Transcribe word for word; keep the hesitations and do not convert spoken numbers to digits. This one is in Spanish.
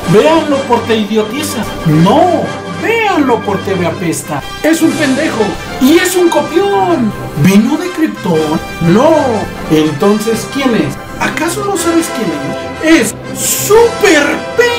Véanlo porque idiotiza. No, véanlo porque me apesta. Es un pendejo y es un copión. ¿Vino de Krypton? No. Entonces, ¿quién es? ¿Acaso no sabes quién es? Es Super P.